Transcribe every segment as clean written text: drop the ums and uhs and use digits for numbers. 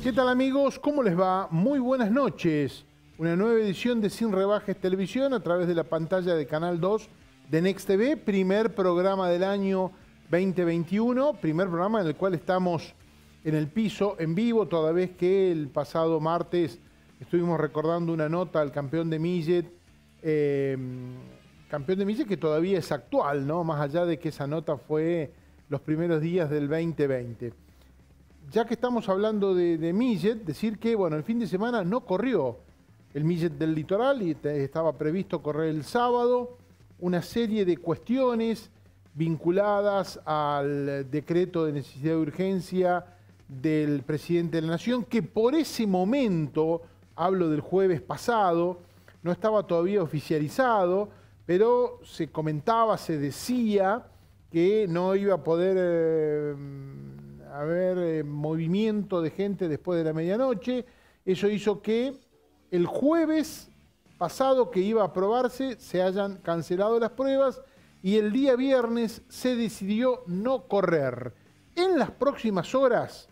¿Qué tal amigos? ¿Cómo les va? Muy buenas noches. Una nueva edición de Sin Rebajes Televisión a través de la pantalla de Canal 2 de Next TV. Primer programa del año 2021. Primer programa en el cual estamos en el piso en vivo, toda vez que el pasado martes estuvimos recordando una nota al campeón de Millet. Campeón de Millet que todavía es actual, ¿no? Más allá de que esa nota fue los primeros días del 2020. Ya que estamos hablando de Millet, decir que, bueno, el fin de semana no corrió el Millet del Litoral y estaba previsto correr el sábado. Una serie de cuestiones vinculadas al decreto de necesidad de urgencia del presidente de la Nación, que por ese momento, hablo del jueves pasado, no estaba todavía oficializado, pero se comentaba, se decía que no iba a poder haber movimiento de gente después de la medianoche. Eso hizo que el jueves pasado, que iba a aprobarse, se hayan cancelado las pruebas y el día viernes se decidió no correr. En las próximas horas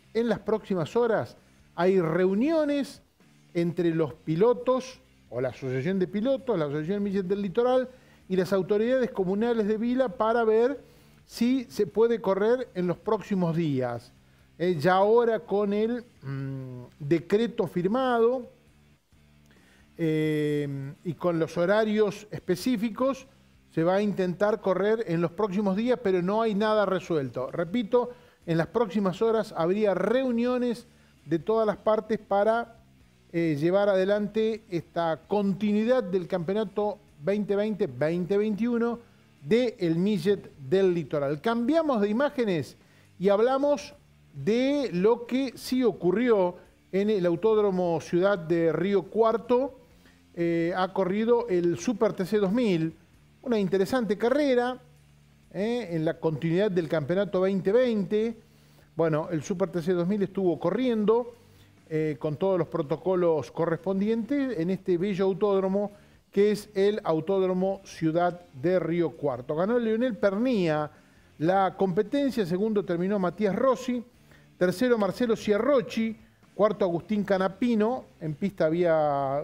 hay reuniones entre los pilotos o la Asociación de Pilotos, la Asociación Millet del Litoral y las autoridades comunales de Vila para ver si se puede correr en los próximos días. Ya ahora con el decreto firmado y con los horarios específicos, se va a intentar correr en los próximos días, pero no hay nada resuelto. Repito, en las próximas horas habría reuniones de todas las partes para llevar adelante esta continuidad del campeonato 2020-2021 del Millet del Litoral. Cambiamos de imágenes y hablamos de lo que sí ocurrió en el Autódromo Ciudad de Río Cuarto. Ha corrido el Super TC 2000, una interesante carrera en la continuidad del campeonato 2020. Bueno, el Super TC 2000 estuvo corriendo con todos los protocolos correspondientes en este bello autódromo que es el Autódromo Ciudad de Río Cuarto. Ganó Leonel Pernía la competencia, segundo terminó Matías Rossi, tercero Marcelo Ciarrochi, cuarto Agustín Canapino, en pista había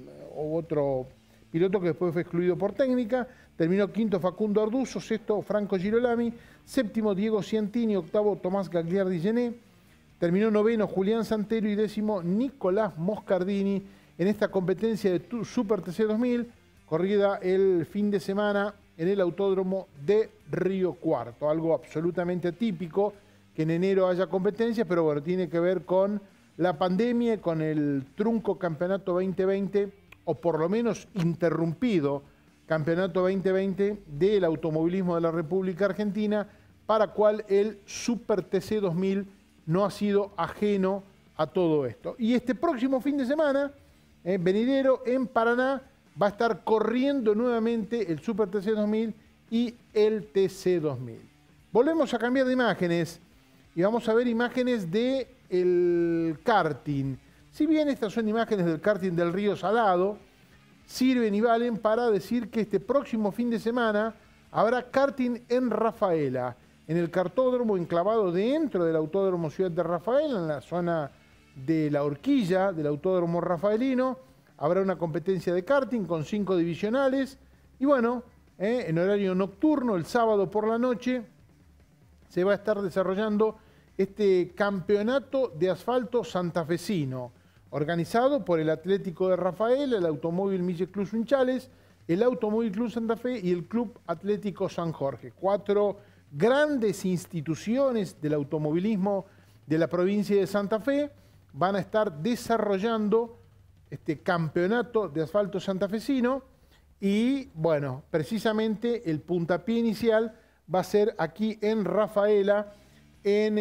otro piloto que después fue excluido por técnica, terminó quinto Facundo Arduzo, sexto Franco Girolami, séptimo Diego Ciantini, octavo Tomás Gagliardi-Gené, terminó noveno Julián Santero y décimo Nicolás Moscardini en esta competencia de Super TC 2000, corrida el fin de semana en el Autódromo de Río Cuarto. Algo absolutamente atípico que en enero haya competencia, pero bueno, tiene que ver con la pandemia, con el trunco campeonato 2020, o por lo menos interrumpido campeonato 2020 del automovilismo de la República Argentina, para cual el Super TC 2000 no ha sido ajeno a todo esto. Y este próximo fin de semana, venidero en Paraná, va a estar corriendo nuevamente el Super TC 2000 y el TC 2000. Volvemos a cambiar de imágenes y vamos a ver imágenes del karting. Si bien estas son imágenes del karting del Río Salado, sirven y valen para decir que este próximo fin de semana habrá karting en Rafaela, en el kartódromo enclavado dentro del Autódromo Ciudad de Rafaela, en la zona de la horquilla del Autódromo Rafaelino. Habrá una competencia de karting con 5 divisionales y bueno, en horario nocturno, el sábado por la noche, se va a estar desarrollando este campeonato de asfalto santafesino, organizado por el Atlético de Rafaela, el Automóvil Millet Club Sunchales, el Automóvil Club Santa Fe y el Club Atlético San Jorge. 4 grandes instituciones del automovilismo de la provincia de Santa Fe van a estar desarrollando este campeonato de asfalto santafesino y, bueno, precisamente el puntapié inicial va a ser aquí en Rafaela, en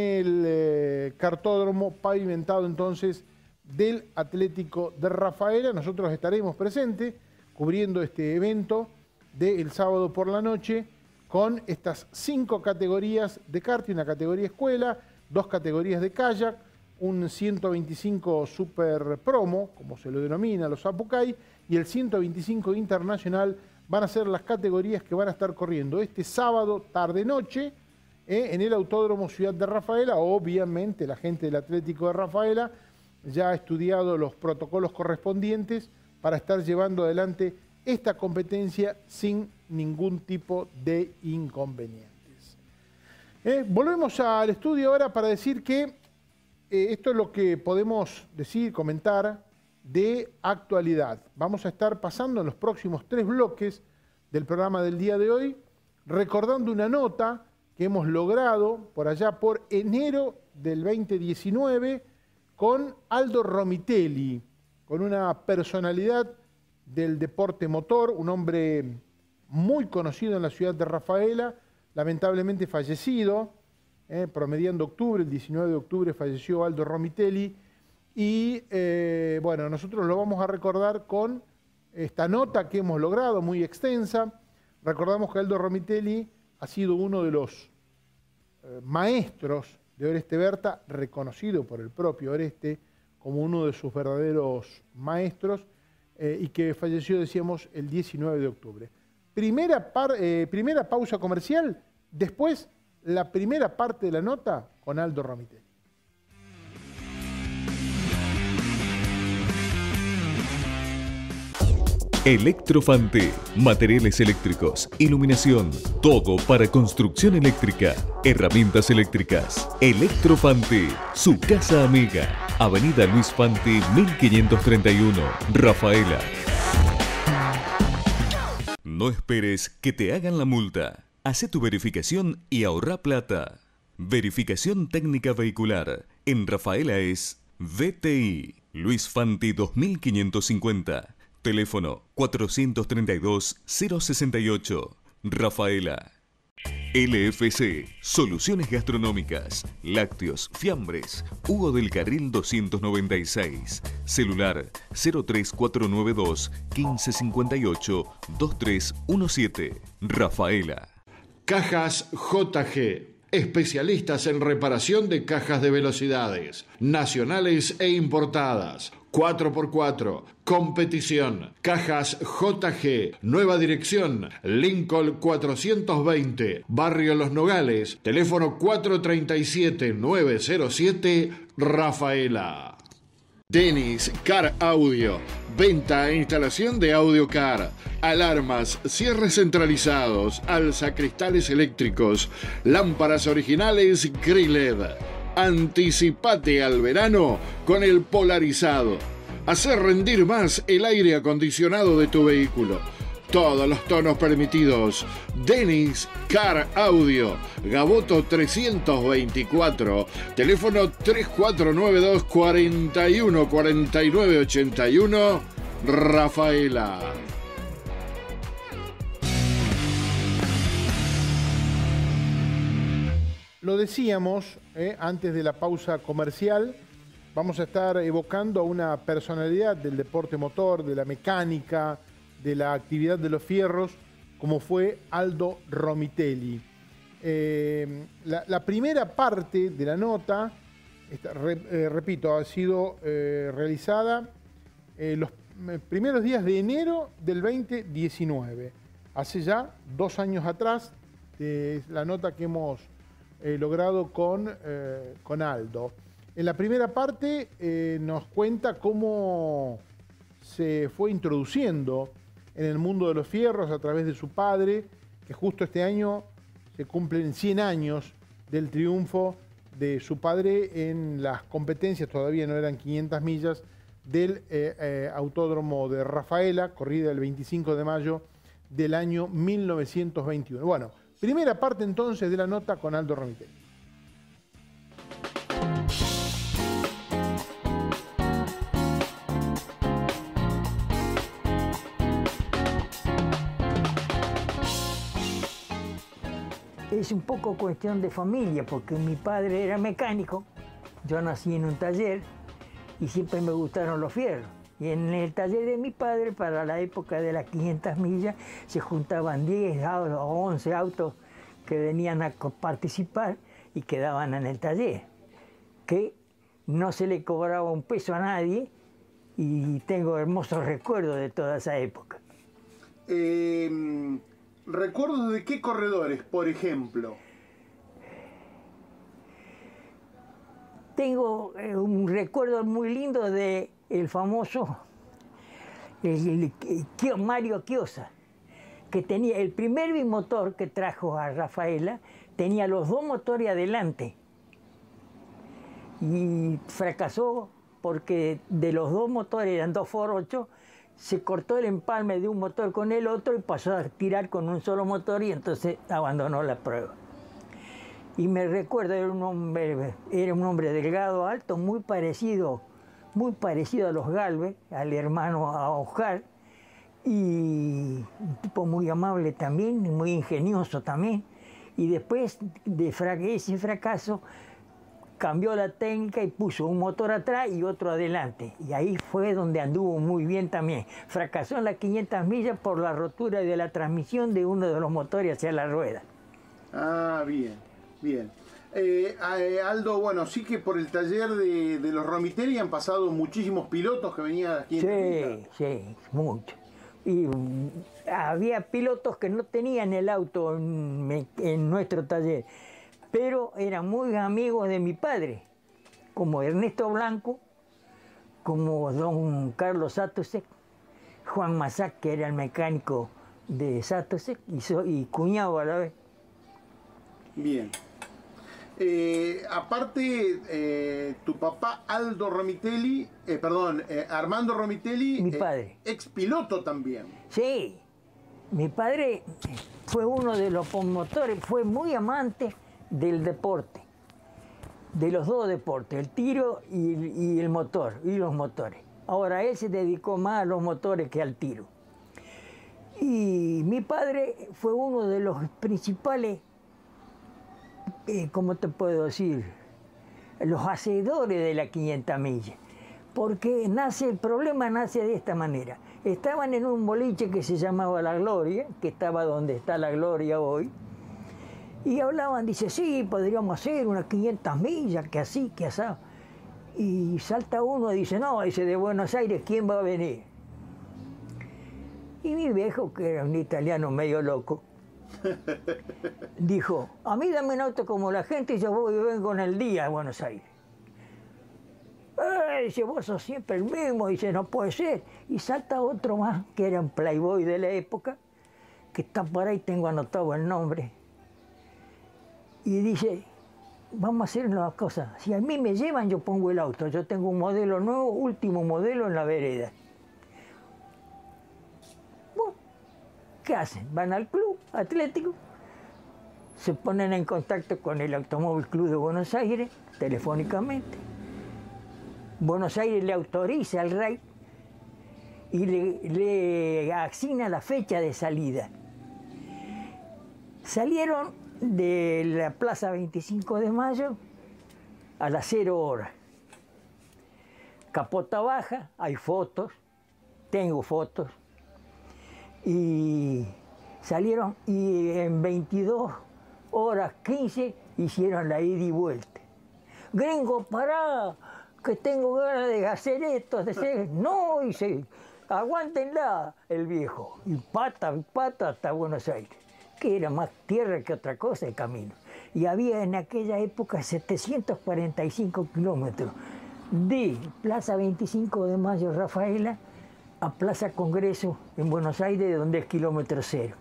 el kartódromo pavimentado entonces del Atlético de Rafaela. Nosotros estaremos presentes cubriendo este evento del sábado por la noche con estas 5 categorías de karting, una categoría escuela, 2 categorías de kayak, un 125 Super Promo, como se lo denomina los Apucay, y el 125 Internacional van a ser las categorías que van a estar corriendo este sábado tarde-noche en el Autódromo Ciudad de Rafaela. Obviamente la gente del Atlético de Rafaela ya ha estudiado los protocolos correspondientes para estar llevando adelante esta competencia sin ningún tipo de inconvenientes. Volvemos al estudio ahora para decir que esto es lo que podemos decir, comentar de actualidad. Vamos a estar pasando en los próximos 3 bloques del programa del día de hoy, recordando una nota que hemos logrado por allá por enero del 2019 con Aldo Romitelli, con una personalidad del deporte motor, un hombre muy conocido en la ciudad de Rafaela, lamentablemente fallecido, promediando octubre, el 19 de octubre falleció Aldo Romitelli, y bueno, nosotros lo vamos a recordar con esta nota que hemos logrado, muy extensa. Recordamos que Aldo Romitelli ha sido uno de los maestros de Oreste Berta, reconocido por el propio Oreste como uno de sus verdaderos maestros, y que falleció, decíamos, el 19 de octubre. Primera pausa comercial, después la primera parte de la nota con Aldo Romitelli. Electrofante, materiales eléctricos, iluminación, todo para construcción eléctrica, herramientas eléctricas. Electrofante, su casa amiga, Avenida Luis Fante 1531, Rafaela. No esperes que te hagan la multa. Hacé tu verificación y ahorra plata. Verificación técnica vehicular en Rafaela es VTI Luis Fante 2550. Teléfono 432-068, Rafaela. LFC, Soluciones Gastronómicas, Lácteos, Fiambres, Hugo del Carril 296. Celular 03492 1558 2317, Rafaela. Cajas JG. Especialistas en reparación de cajas de velocidades, nacionales e importadas. 4x4, competición, cajas JG, nueva dirección, Lincoln 420, Barrio Los Nogales, teléfono 437-907, Rafaela. Denis Car Audio, venta e instalación de audio car, alarmas, cierres centralizados, alzacristales eléctricos, lámparas originales Grilled. Anticipate al verano con el polarizado. Hacer rendir más el aire acondicionado de tu vehículo. Todos los tonos permitidos. Denis Car Audio, Gaboto 324, teléfono 3492 41 49 81, Rafaela. Lo decíamos antes de la pausa comercial, vamos a estar evocando a una personalidad del deporte motor, de la mecánica, de la actividad de los fierros, como fue Aldo Romitelli. La primera parte de la nota, repito, ha sido realizada los primeros días de enero del 2019. Hace ya 2 años atrás, es la nota que hemos logrado con Aldo. En la primera parte nos cuenta cómo se fue introduciendo en el mundo de los fierros a través de su padre, que justo este año se cumplen 100 años del triunfo de su padre en las competencias, todavía no eran 500 millas, del Autódromo de Rafaela, corrida el 25 de mayo del año 1921. Bueno, primera parte entonces de la nota con Aldo Romitelli. Es un poco cuestión de familia, porque mi padre era mecánico, yo nací en un taller y siempre me gustaron los fierros. Y en el taller de mi padre, para la época de las 500 millas, se juntaban 10 o 11 autos que venían a participar y quedaban en el taller, que no se le cobraba un peso a nadie, y tengo hermosos recuerdos de toda esa época. ¿Recuerdos de qué corredores, por ejemplo? tengo un recuerdo muy lindo de el famoso Mario Chiosa, que tenía el primer bimotor que trajo a Rafaela, tenía los dos motores adelante. Y fracasó porque de los dos motores, eran dos Ford 8, se cortó el empalme de un motor con el otro y pasó a tirar con un solo motor y entonces abandonó la prueba. Y me recuerdo, era un hombre delgado, alto, muy parecido a los Galvez, al hermano, a Oscar, y un tipo muy amable también, muy ingenioso también. Y después de ese fracaso, cambió la técnica y puso un motor atrás y otro adelante. Y ahí fue donde anduvo muy bien también. Fracasó en las 500 millas por la rotura de la transmisión de uno de los motores hacia la rueda. Ah, bien, bien. Aldo, bueno, sí que por el taller de los Romitelli han pasado muchísimos pilotos que venían aquí. Sí, mucho. Y había pilotos que no tenían el auto en nuestro taller, pero eran muy amigos de mi padre, como Ernesto Blanco, como don Carlos Satosek, Juan Masac, que era el mecánico de Satosek, y cuñado a la vez. Bien. Aparte, tu papá Aldo Romitelli, Armando Romitelli, mi padre, ex piloto también. Sí, mi padre fue uno de los promotores, fue muy amante del deporte, de los dos deportes, el tiro y el motor, y los motores. Ahora él se dedicó más a los motores que al tiro. Y mi padre fue uno de los principales, ¿cómo te puedo decir? Los hacedores de la 500 millas. Porque el problema nace de esta manera. Estaban en un boliche que se llamaba La Gloria, que estaba donde está La Gloria hoy, y hablaban, dice, sí, podríamos hacer unas 500 millas, que así, que asá. Y salta uno y dice, no, dice, de Buenos Aires, ¿quién va a venir? Y mi viejo, que era un italiano medio loco, dijo, a mí dame un auto como la gente y yo vengo en el día a Buenos Aires. Dice, vos sos siempre el mismo, dice, no puede ser. Y salta otro más, que era un playboy de la época, que está por ahí, tengo anotado el nombre. Y dice, vamos a hacer una cosa, si a mí me llevan yo pongo el auto, yo tengo un modelo nuevo, último modelo en la vereda. Bueno, ¿qué hacen? Van al club atlético, se ponen en contacto con el Automóvil Club de Buenos Aires, telefónicamente. Buenos Aires le autoriza al RAI y le asigna la fecha de salida. Salieron de la Plaza 25 de Mayo a las 0 horas. Capota baja, hay fotos, tengo fotos, y salieron y en 22 horas 15 hicieron la ida y vuelta. Gringo, pará, que tengo ganas de hacer esto, no, dice, aguántenla, el viejo, y pata hasta Buenos Aires, que era más tierra que otra cosa el camino. Y había en aquella época 745 kilómetros de Plaza 25 de Mayo, Rafaela, a Plaza Congreso en Buenos Aires, donde es kilómetro cero.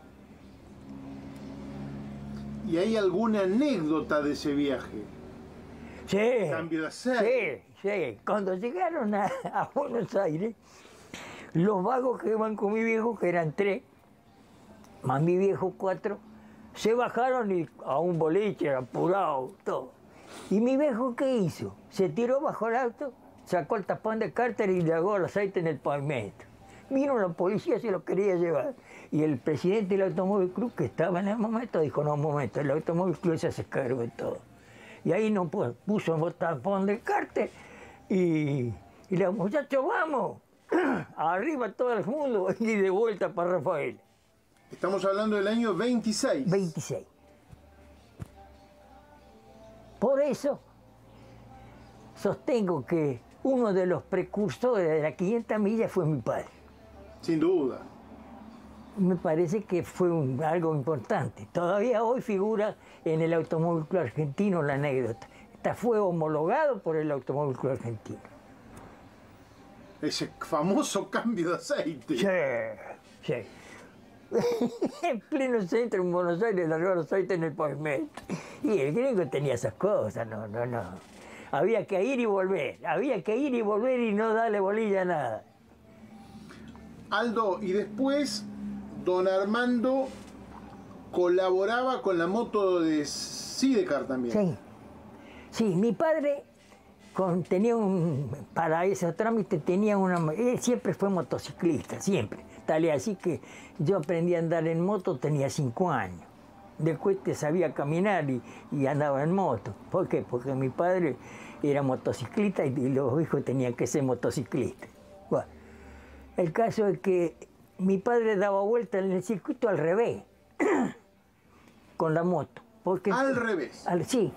¿Y hay alguna anécdota de ese viaje? Sí, Cambio de aceite. sí. Cuando llegaron a Buenos Aires, los vagos que iban con mi viejo, que eran 3, más mi viejo 4, se bajaron y a un boliche, apurado, todo. ¿Y mi viejo qué hizo? Se tiró bajo el auto, sacó el tapón de cárter y largó el aceite en el pavimento. Vino la policía, se lo quería llevar. Y el presidente del Automóvil Club, que estaba en el momento, dijo, no, un momento, el Automóvil Club se hace cargo de todo. Y ahí no puso el tapón de cárter y los muchachos, vamos, arriba todo el mundo y de vuelta para Rafael. Estamos hablando del año 26. 26. Por eso sostengo que uno de los precursores de la 500 millas fue mi padre. Sin duda. Me parece que fue algo importante. Todavía hoy figura en el Automóvil Club Argentino la anécdota. hasta fue homologado por el Automóvil Club Argentino. Ese famoso cambio de aceite. Sí, sí. En pleno centro, en Buenos Aires, largó los aceites en el pavimento. Y el gringo tenía esas cosas, no. Había que ir y volver, y no darle bolilla a nada. Aldo, y después don Armando colaboraba con la moto de Sidecar también. Sí, sí, mi padre tenía para ese trámite tenía él siempre fue motociclista, siempre. Tal y así que yo aprendí a andar en moto, tenía 5 años. Después sabía caminar y andaba en moto. ¿Por qué? Porque mi padre era motociclista y los hijos tenían que ser motociclistas. Bueno, el caso es que mi padre daba vuelta en el circuito al revés, con la moto. Porque, al revés. Sí,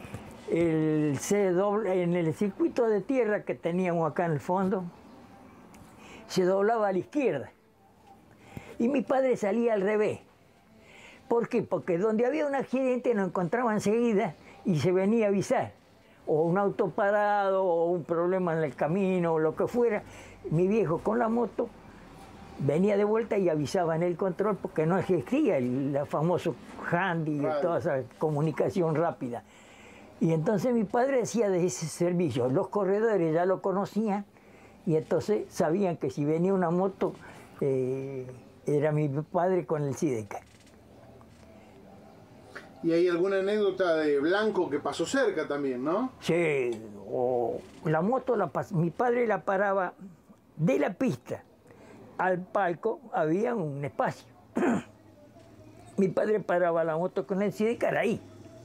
en el circuito de tierra que teníamos acá en el fondo, se doblaba a la izquierda. Y mi padre salía al revés. ¿Por qué? Porque donde había un accidente nos encontraba enseguida y se venía a avisar. O un auto parado, o un problema en el camino, o lo que fuera. Mi viejo con la moto venía de vuelta y avisaba en el control porque no existía el famoso handy, toda esa comunicación rápida. Y entonces mi padre hacía de ese servicio. Los corredores ya lo conocían y entonces sabían que si venía una moto era mi padre con el Sidecar. Y hay alguna anécdota de Blanco que pasó cerca también, ¿no? Sí, la moto mi padre la paraba de la pista al palco, había un espacio. Mi padre paraba la moto con el Sidecar ahí.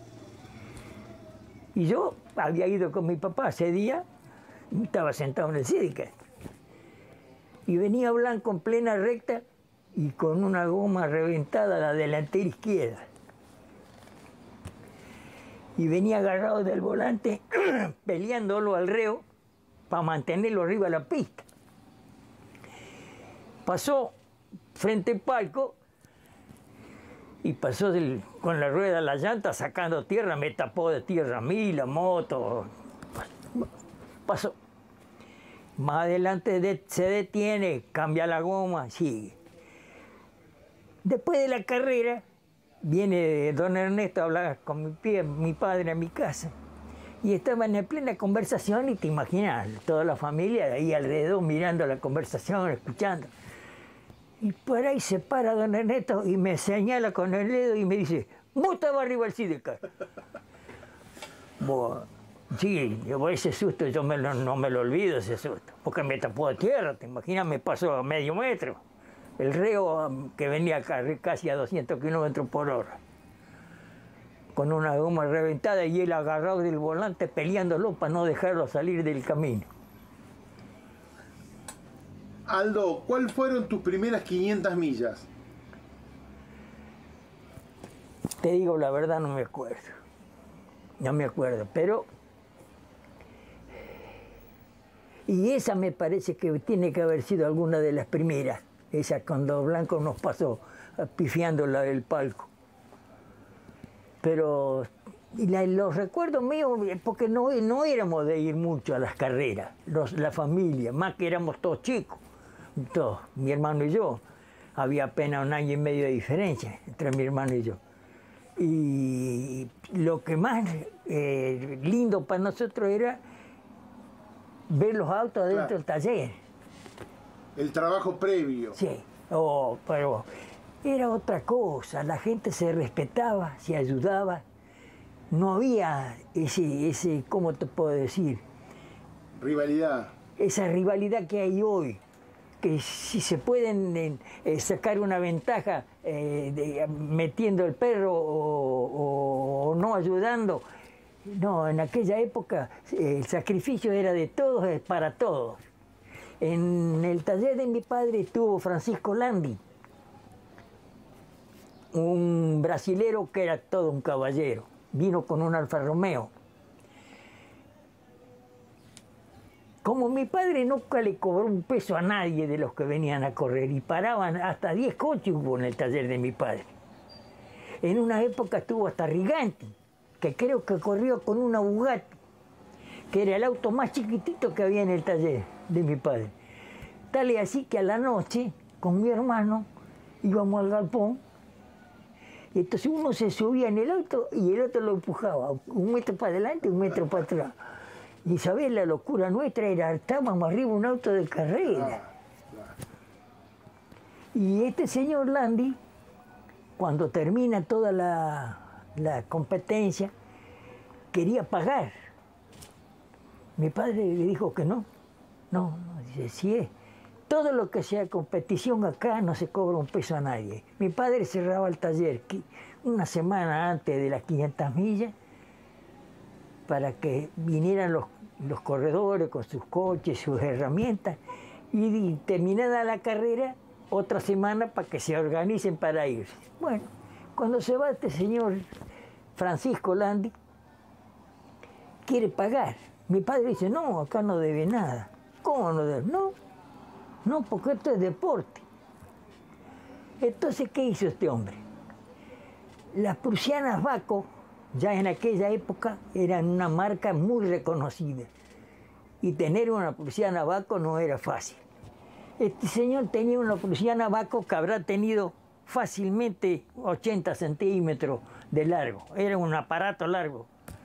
Y yo había ido con mi papá ese día, estaba sentado en el Sidecar. Y venía Blanco en plena recta y con una goma reventada a la delantera izquierda. Y venía agarrado del volante, peleándolo al reo para mantenerlo arriba de la pista. Pasó frente al palco y pasó con la rueda a la llanta sacando tierra, me tapó de tierra a mí, la moto. Pasó. Más adelante se detiene, cambia la goma, sigue. Después de la carrera, viene don Ernesto a hablar con mi padre a mi casa. Y estaban en plena conversación y te imaginas, toda la familia ahí alrededor mirando la conversación, escuchando. Y por ahí se para don Ernesto y me señala con el dedo y me dice, vos estabas arriba del Sidecar. Bueno, sí, ese susto yo no me lo olvido, ese susto, porque me tapó de tierra, te imaginas, me pasó a medio metro. El reo que venía casi a 200 kilómetros por hora, con una goma reventada y él agarrado del volante peleándolo para no dejarlo salir del camino. Aldo, ¿cuáles fueron tus primeras 500 millas? Te digo la verdad, no me acuerdo. No me acuerdo, pero... Y esa me parece que tiene que haber sido alguna de las primeras. Esa cuando Blanco nos pasó pifiando la del palco. Pero los recuerdos míos, porque no éramos de ir mucho a las carreras, la familia, más que éramos todos chicos, todos, mi hermano y yo. Había apenas 1 año y medio de diferencia entre mi hermano y yo. Y lo que más lindo para nosotros era ver los autos adentro del taller. El trabajo previo. Sí, pero era otra cosa, la gente se respetaba, se ayudaba, no había ese, ¿cómo te puedo decir? Rivalidad. Esa rivalidad que hay hoy, que si se pueden sacar una ventaja metiendo el perro o no ayudando. No, en aquella época el sacrificio era de todos, para todos. En el taller de mi padre estuvo Francisco Landi, un brasilero que era todo un caballero. Vino con un Alfa Romeo. Como mi padre nunca le cobró un peso a nadie de los que venían a correr, y paraban hasta 10 coches hubo en el taller de mi padre. En una época estuvo hasta Riganti, que creo que corrió con una Bugatti. que era el auto más chiquitito que había en el taller de mi padre. Tal y así que a la noche, con mi hermano, íbamos al galpón, y entonces uno se subía en el auto y el otro lo empujaba, 1 metro para adelante y 1 metro para atrás. Y sabés, la locura nuestra era, estábamos arriba de un auto de carrera. Y este señor Landi, cuando termina toda la competencia, quería pagar. Mi padre le dijo que no. No, dice, sí es. Todo lo que sea competición acá no se cobra un peso a nadie. Mi padre cerraba el taller una semana antes de las 500 millas para que vinieran los corredores con sus coches, sus herramientas, y terminada la carrera, otra semana para que se organicen para irse. Bueno, cuando se va este señor Francisco Landi, quiere pagar. Mi padre dice, no, acá no debe nada. ¿Cómo no debe? No, porque esto es deporte. Entonces, ¿qué hizo este hombre? Las prusianas Baco, ya en aquella época, eran una marca muy reconocida. Y tener una prusiana Baco no era fácil. Este señor tenía una prusiana Baco que habrá tenido fácilmente 80 centímetros de largo. Era un aparato largo.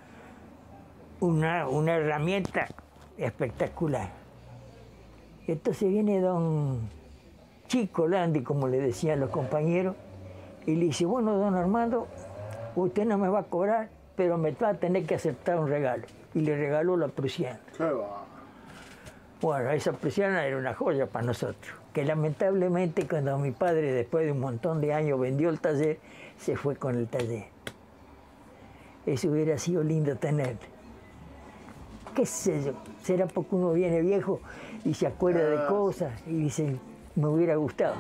Una herramienta espectacular. Entonces viene don Chico Landi, como le decían los compañeros, y le dice, bueno, don Armando, usted no me va a cobrar, pero me va a tener que aceptar un regalo. Y le regaló la prusiana. ¿Qué va? Bueno, esa prusiana era una joya para nosotros, que lamentablemente cuando mi padre, después de un montón de años, vendió el taller, se fue con el taller. Eso hubiera sido lindo tener. ¿Qué sé yo? Será porque uno viene viejo y se acuerda de cosas y dice, me hubiera gustado.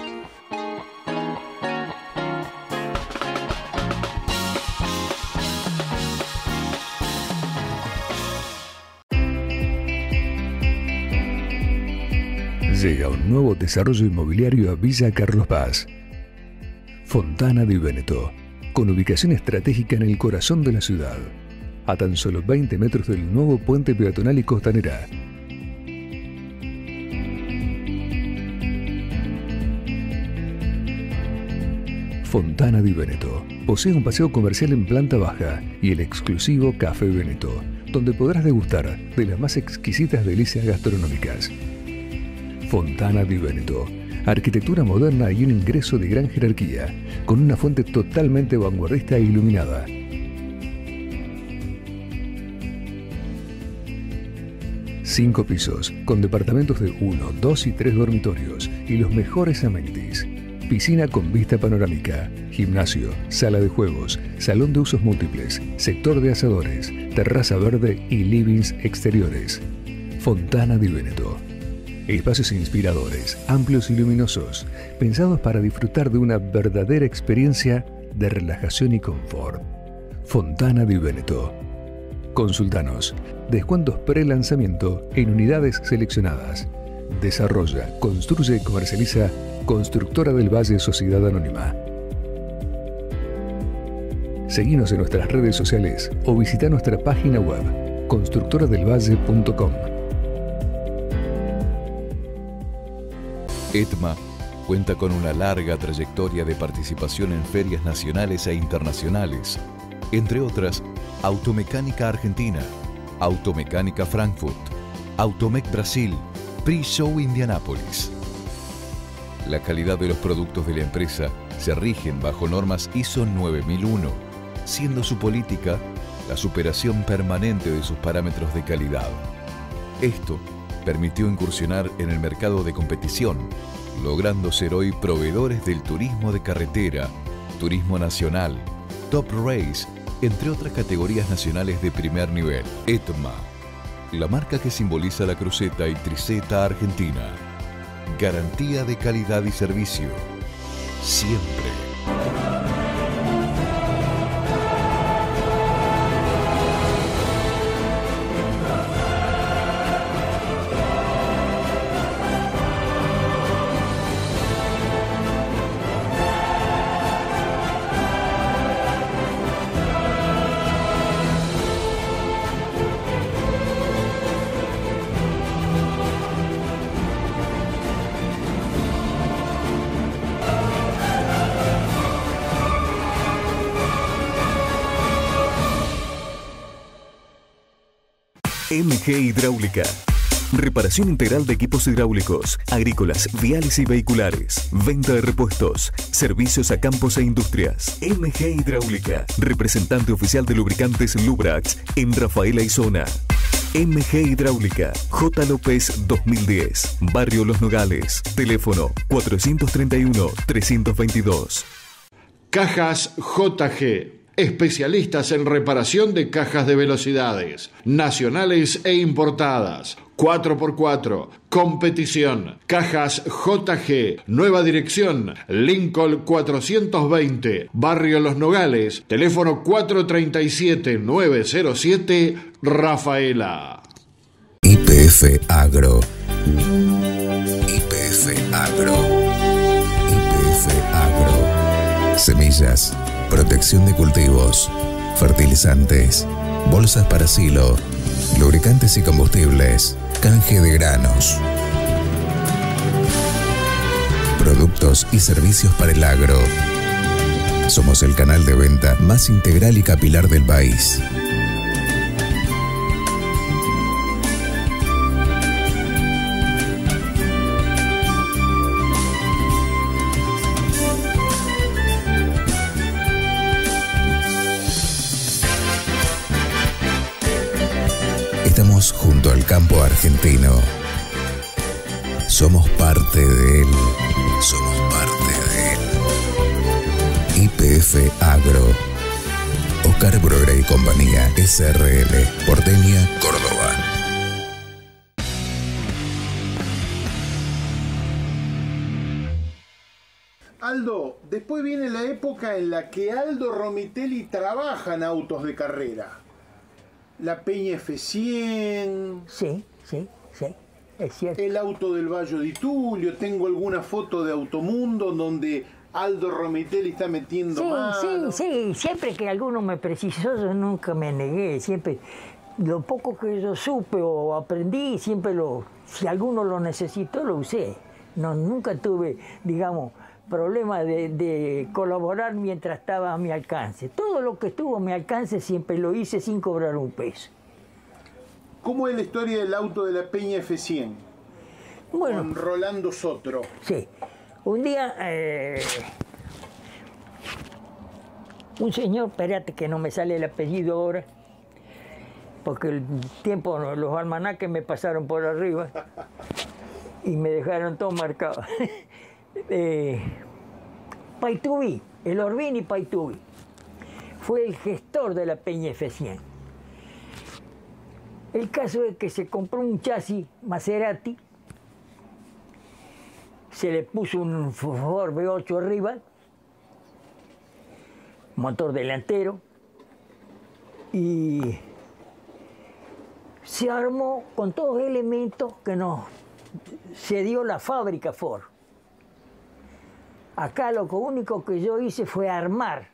Llega un nuevo desarrollo inmobiliario a Villa Carlos Paz. Fontana di Veneto, con ubicación estratégica en el corazón de la ciudad, a tan solo 20 metros del nuevo puente peatonal y costanera. Fontana di Veneto posee un paseo comercial en planta baja y el exclusivo Café Veneto, donde podrás degustar de las más exquisitas delicias gastronómicas. Fontana di Veneto, arquitectura moderna y un ingreso de gran jerarquía, con una fuente totalmente vanguardista e iluminada. Cinco pisos, con departamentos de 1, 2 y 3 dormitorios y los mejores amenities. Piscina con vista panorámica, gimnasio, sala de juegos, salón de usos múltiples, sector de asadores, terraza verde y livings exteriores. Fontana di Veneto. Espacios inspiradores, amplios y luminosos, pensados para disfrutar de una verdadera experiencia de relajación y confort. Fontana di Veneto. Consultanos. Descuentos pre-lanzamiento en unidades seleccionadas. Desarrolla, construye y comercializa Constructora del Valle Sociedad Anónima. Seguinos en nuestras redes sociales o visita nuestra página web constructoradelvalle.com. ETMA cuenta con una larga trayectoria de participación en ferias nacionales e internacionales, entre otras Automecánica Argentina, Automecánica Frankfurt, Automec Brasil, Pre-Show Indianápolis. La calidad de los productos de la empresa se rigen bajo normas ISO 9001, siendo su política la superación permanente de sus parámetros de calidad. Esto permitió incursionar en el mercado de competición, logrando ser hoy proveedores del turismo de carretera, turismo nacional, Top Race, entre otras categorías nacionales de primer nivel. ETMA, la marca que simboliza la cruceta y triceta argentina. Garantía de calidad y servicio. Siempre. MG Hidráulica. Reparación integral de equipos hidráulicos, agrícolas, viales y vehiculares. Venta de repuestos. Servicios a campos e industrias. MG Hidráulica. Representante oficial de lubricantes Lubrax en Rafaela y zona. MG Hidráulica. J. López 2010. Barrio Los Nogales. Teléfono 431-322. Cajas JG. Especialistas en reparación de cajas de velocidades, nacionales e importadas. 4x4, competición, cajas JG, nueva dirección, Lincoln 420, Barrio Los Nogales, teléfono 437-907, Rafaela. YPF Agro. YPF Agro. YPF Agro. Semillas, protección de cultivos, fertilizantes, bolsas para silo, lubricantes y combustibles, canje de granos, productos y servicios para el agro. Somos el canal de venta más integral y capilar del país. Estamos junto al campo argentino. Somos parte de él. Somos parte de él. YPF Agro. Oscar Brogra y compañía SRL. Porteña, Córdoba. Aldo, después viene la época en la que Aldo Romitelli trabaja en autos de carrera. La Peña F100. Sí, es cierto. El auto del Valle di Tulio. Tengo alguna foto de Automundo donde Aldo Romitelli está metiendo mano. Sí, siempre que alguno me precisó, yo nunca me negué, siempre, lo poco que yo supe o aprendí, siempre si alguno lo necesitó, lo usé. No, nunca tuve, digamos, problema de colaborar mientras estaba a mi alcance. Todo lo que estuvo a mi alcance siempre lo hice sin cobrar un peso. ¿Cómo es la historia del auto de la Peña F100? Bueno, con Rolando Sotro. Sí. Un día, un señor, espérate que no me sale el apellido ahora, porque el tiempo, los almanaques me pasaron por arriba y me dejaron todo marcado. Paitubi, el Orbini Paitubi, fue el gestor de la Peña F100. El caso es que se compró un chasis Maserati, se le puso un Ford V8 arriba, motor delantero, y se armó con todos los elementos que nos cedió la fábrica Ford. Acá lo único que yo hice fue armar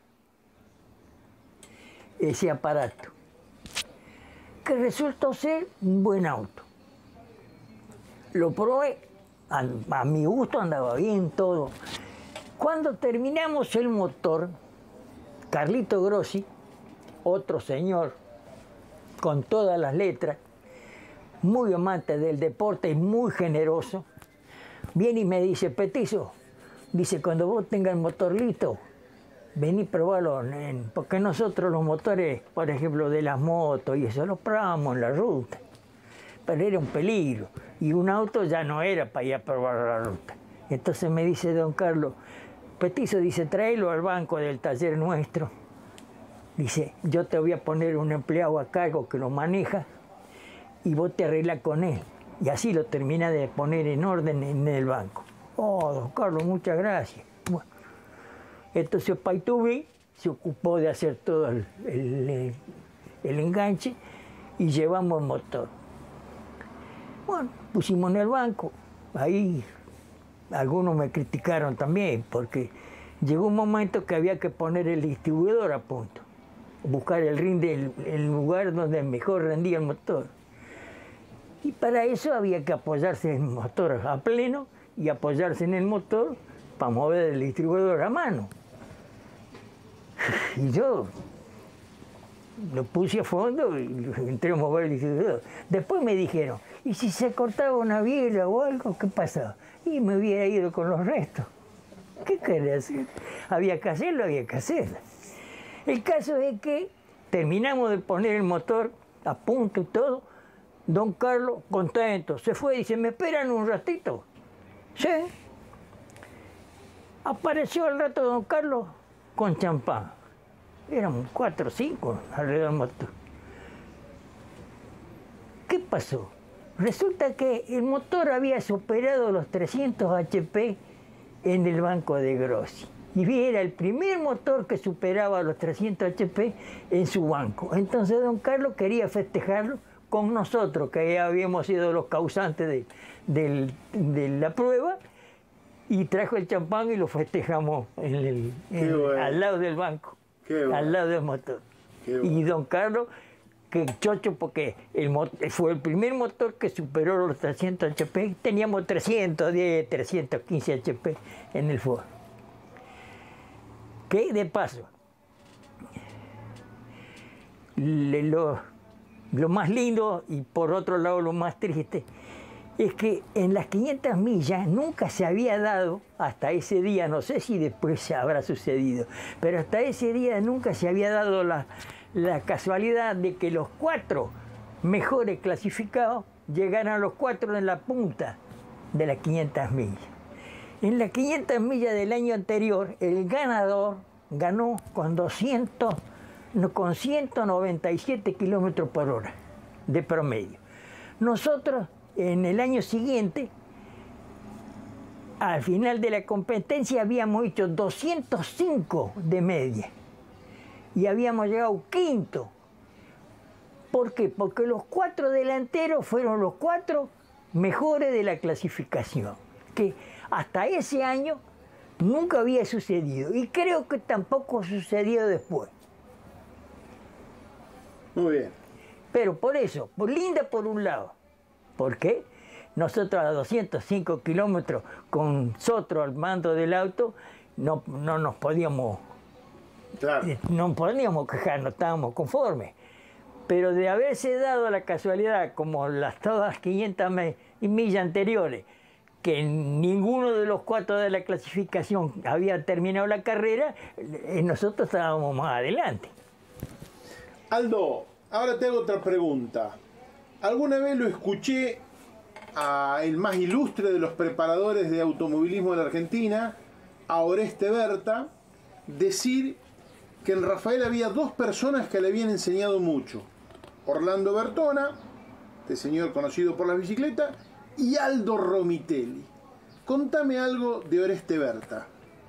ese aparato, que resultó ser un buen auto. Lo probé, a mi gusto andaba bien todo. Cuando terminamos el motor, Carlito Grossi, otro señor con todas las letras, muy amante del deporte y muy generoso, viene y me dice: Petizo, dice, cuando vos tengas el motor listo, vení probarlo, porque nosotros los motores, por ejemplo, de las motos y eso, los probábamos en la ruta, pero era un peligro, y un auto ya no era para ir a probar la ruta. Entonces me dice don Carlos: Petizo, dice, tráelo al banco del taller nuestro, dice, yo te voy a poner un empleado a cargo que lo maneja, y vos te arreglas con él, y así lo termina de poner en orden en el banco. Oh, don Carlos, muchas gracias. Bueno, entonces Paitubi se ocupó de hacer todo el enganche y llevamos el motor. Bueno, pusimos en el banco. Ahí algunos me criticaron también, porque llegó un momento que había que poner el distribuidor a punto, buscar el lugar donde mejor rendía el motor. Y para eso había que apoyarse en el motor a pleno y apoyarse en el motor para mover el distribuidor a mano. Y yo lo puse a fondo y entré a mover el distribuidor. Después me dijeron, ¿y si se cortaba una biela o algo? ¿Qué pasaba? Y me hubiera ido con los restos. ¿Qué quería hacer? Había que hacerlo, había que hacerlo. El caso es que terminamos de poner el motor a punto y todo. Don Carlos, contento, se fue y dice, ¿me esperan un ratito? Sí. Apareció al rato don Carlos con champán. Éramos 4 o 5 alrededor del motor. ¿Qué pasó? Resulta que el motor había superado los 300 HP en el banco de Grossi. Y era el primer motor que superaba los 300 HP en su banco. Entonces don Carlos quería festejarlo con nosotros, que habíamos sido los causantes de la prueba, y trajo el champán y lo festejamos al lado del banco, al lado del motor. Y don Carlos, que chocho, porque fue el primer motor que superó los 300 HP. Teníamos 310, 315 HP en el Ford. Que de paso, lo más lindo y por otro lado lo más triste es que en las 500 millas nunca se había dado, hasta ese día, no sé si después se habrá sucedido, pero hasta ese día nunca se había dado la casualidad de que los 4 mejores clasificados llegaran los 4 en la punta de las 500 millas. En las 500 millas del año anterior, el ganador ganó con 197 kilómetros por hora de promedio. Nosotros, en el año siguiente, al final de la competencia, habíamos hecho 205 de media y habíamos llegado quinto. ¿Por qué? Porque los 4 delanteros fueron los 4 mejores de la clasificación, que hasta ese año nunca había sucedido y creo que tampoco sucedió después. Muy bien. Pero por eso, por linda por un lado. ¿Por qué? Nosotros a 205 kilómetros con Sotro al mando del auto no nos podíamos, Claro. no podíamos quejar, no estábamos conformes. Pero de haberse dado la casualidad, como todas las 500 millas anteriores, que ninguno de los 4 de la clasificación había terminado la carrera, nosotros estábamos más adelante. Aldo, ahora te hago otra pregunta. Alguna vez lo escuché a el más ilustre de los preparadores de automovilismo de la Argentina, a Oreste Berta, decir que en Rafael había 2 personas que le habían enseñado mucho. Orlando Bertona, este señor conocido por la bicicleta, y Aldo Romitelli. Contame algo de Oreste Berta.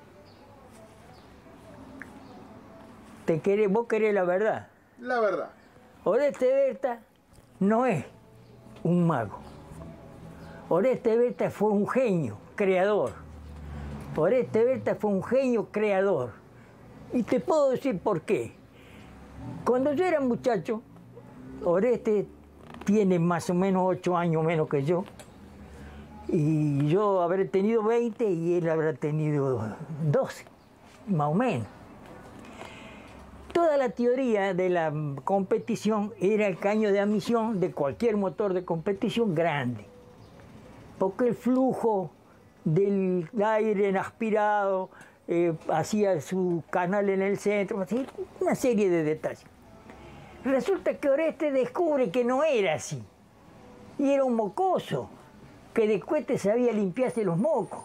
¿Vos querés la verdad? La verdad. Oreste Berta no es un mago. Oreste Berta fue un genio creador. Oreste Berta fue un genio creador. Y te puedo decir por qué. Cuando yo era muchacho, Oreste tiene más o menos 8 años menos que yo. Y yo habré tenido 20 y él habrá tenido 12, más o menos. Toda la teoría de la competición era el caño de admisión de cualquier motor de competición grande. Porque el flujo del aire aspirado hacía su canal en el centro, así, una serie de detalles. Resulta que Oreste descubre que no era así. Y era un mocoso, que de cohete sabía limpiarse los mocos.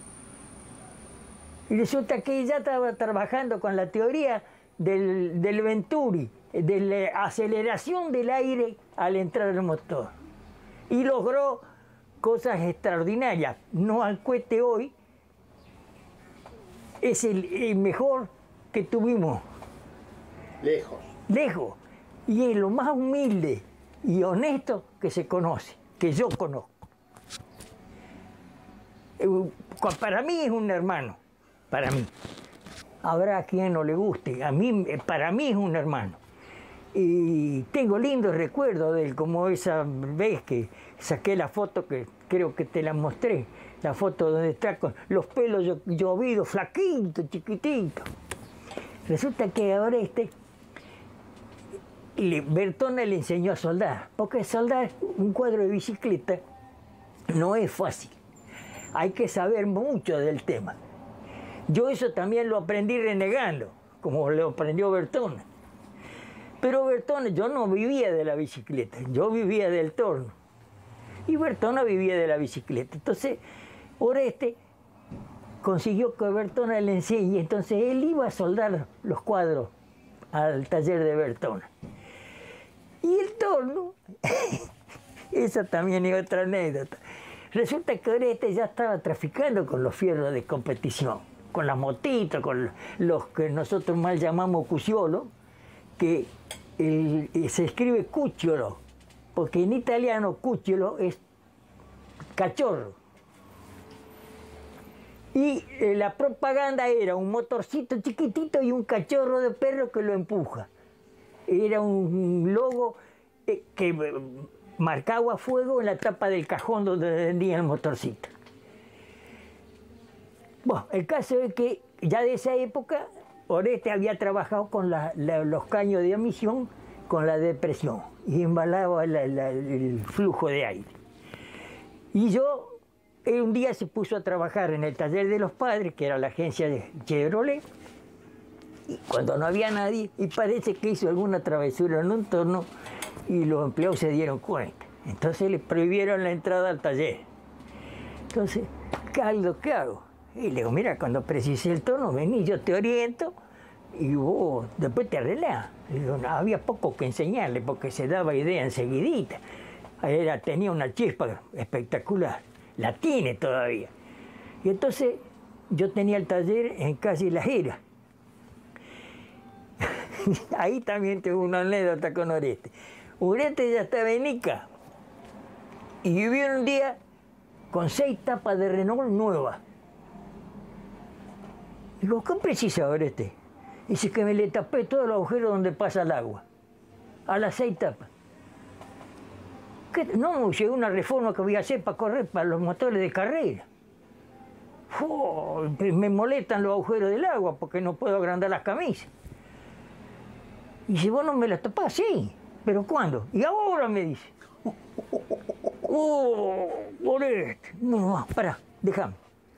Y resulta que ya estaba trabajando con la teoría del Venturi, de la aceleración del aire al entrar al motor. Y logró cosas extraordinarias. No al cohete hoy, es el mejor que tuvimos. Lejos. Lejos. Y es lo más humilde y honesto que se conoce, que yo conozco. Para mí es un hermano, para mí. Habrá quien no le guste, para mí es un hermano. Y tengo lindos recuerdos de él, como esa vez que saqué la foto que creo que te la mostré, la foto donde está con los pelos llovidos, flaquito, chiquitito. Resulta que ahora Bertone le enseñó a soldar, porque soldar un cuadro de bicicleta no es fácil. Hay que saber mucho del tema. Yo eso también lo aprendí renegando, como lo aprendió Bertone. Pero Bertone, yo no vivía de la bicicleta, yo vivía del torno. Y Bertone vivía de la bicicleta. Entonces, Oreste consiguió que Bertone le enseñe, entonces él iba a soldar los cuadros al taller de Bertone. Y el torno, esa también es otra anécdota. Resulta que Oreste ya estaba traficando con los fierros de competición, con las motitas, con los que nosotros mal llamamos cucciolo, que se escribe cucciolo, porque en italiano cucciolo es cachorro. Y la propaganda era un motorcito chiquitito y un cachorro de perro que lo empuja. Era un logo que marcaba a fuego en la tapa del cajón donde vendía el motorcito. Bueno, el caso es que ya de esa época Oreste había trabajado con los caños de admisión con la depresión y embalaba el flujo de aire. Y yo, un día se puso a trabajar en el taller de los padres, que era la agencia de Chevrolet, y cuando no había nadie, y parece que hizo alguna travesura en un torno, y los empleados se dieron cuenta. Entonces le prohibieron la entrada al taller. Entonces, ¿qué hago? Y le digo, mira, cuando precise el torno, vení, yo te oriento, y vos después te arreglás. No, había poco que enseñarle, porque se daba idea enseguidita. Tenía una chispa espectacular. La tiene todavía. Y entonces yo tenía el taller en Calle La Jera. Ahí también tengo una anécdota con Oreste. Oreste ya estaba en Ica. Y vivió un día con 6 tapas de Renault nuevas. Digo, ¿qué precisa Oreste? Dice que me le tapé todo el agujero donde pasa el agua. A las 6 tapas. No, llegó una reforma que voy a hacer para correr para los motores de carrera. Me molestan los agujeros del agua porque no puedo agrandar las camisas. Y si vos no me las tapás, sí. ¿Pero cuándo? Y ahora me dice. Oreste. No, pará, déjame.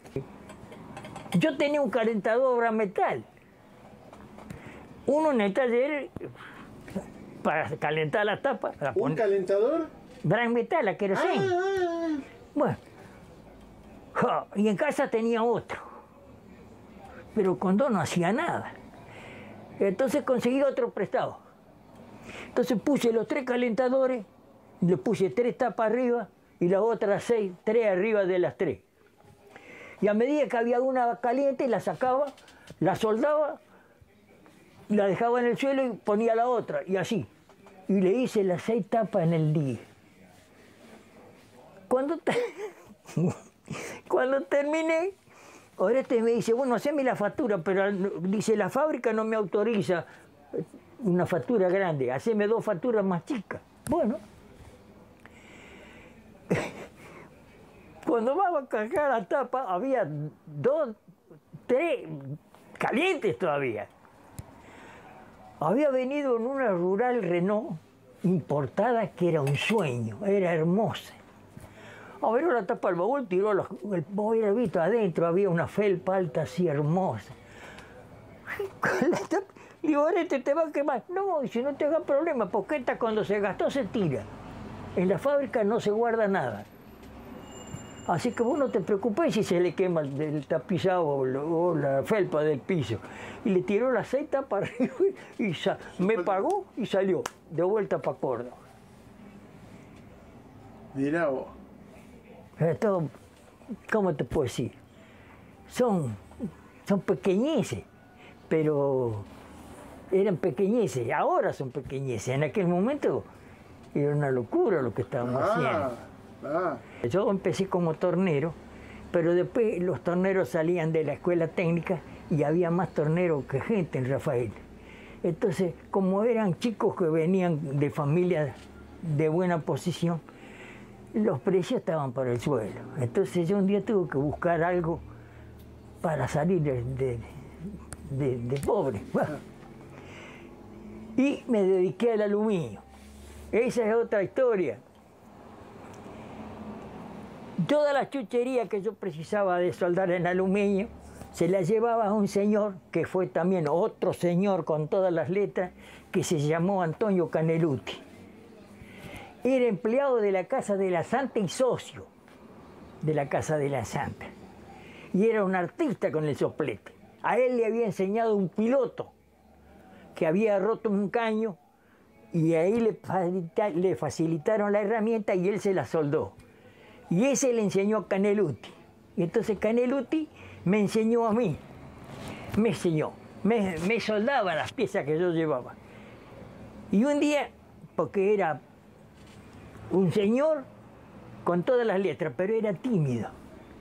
Yo tenía un calentador a metal. Uno en el taller para calentar las tapas. ¿Un calentador? Gran metal, la querosene. Bueno, y en casa tenía otro, pero con dos no hacía nada. Entonces conseguí otro prestado. Entonces puse los 3 calentadores, le puse 3 tapas arriba y las otras 6, 3 arriba de las 3. Y a medida que había una caliente, la sacaba, la soldaba, la dejaba en el suelo y ponía la otra, y así. Y le hice las 6 tapas en el día. Cuando terminé, Oreste me dice, bueno, haceme la factura, pero dice, la fábrica no me autoriza una factura grande, haceme 2 facturas más chicas. Bueno, cuando vamos a cargar la tapa, había 2, 3 calientes todavía. Había venido en una rural Renault importada que era un sueño, era hermosa. Abrió la tapa del baúl, tiró el baúl, visto adentro, había una felpa alta así hermosa. Le digo, Oreste, te va a quemar. No, dice, no te hagas problema, porque esta cuando se gastó se tira. En la fábrica no se guarda nada. Así que vos no te preocupes si se le quema el tapizado o la felpa del piso. Y le tiró las 6 tapas arriba y me pagó y salió de vuelta para Córdoba. Mirá vos. Esto, ¿cómo te puedo decir? Son pequeñeces, pero eran pequeñeces, ahora son pequeñeces. En aquel momento era una locura lo que estábamos haciendo. Yo empecé como tornero, pero después los torneros salían de la escuela técnica y había más torneros que gente en Rafael. Entonces, como eran chicos que venían de familias de buena posición, los precios estaban por el suelo. Entonces yo un día tuve que buscar algo para salir de pobre. Y me dediqué al aluminio. Esa es otra historia. Todas las chucherías que yo precisaba de soldar en aluminio, se las llevaba a un señor, que fue también otro señor con todas las letras, que se llamó Antonio Caneluti. Era empleado de la Casa de la Santa y socio de la Casa de la Santa. Y era un artista con el soplete. A él le había enseñado un piloto que había roto un caño y ahí le facilitaron la herramienta y él se la soldó. Y ese le enseñó a Caneluti. Y entonces Caneluti me enseñó a mí. Me enseñó. Me soldaba las piezas que yo llevaba. Y un día, porque era un señor con todas las letras, pero era tímido.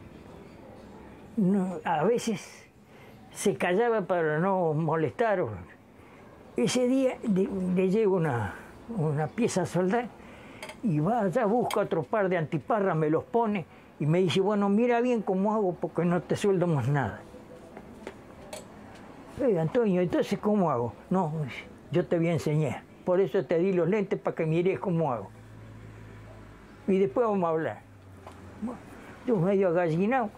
No, a veces se callaba para no molestar. Ese día le llevo una pieza a soldar y va allá, busca otro par de antiparras, me los pone y me dice, bueno, mira bien cómo hago porque no te sueldo más nada. Antonio, entonces ¿cómo hago? No, yo te voy a enseñar. Por eso te di los lentes para que mires cómo hago. Y después vamos a hablar. Bueno, yo medio agallinado,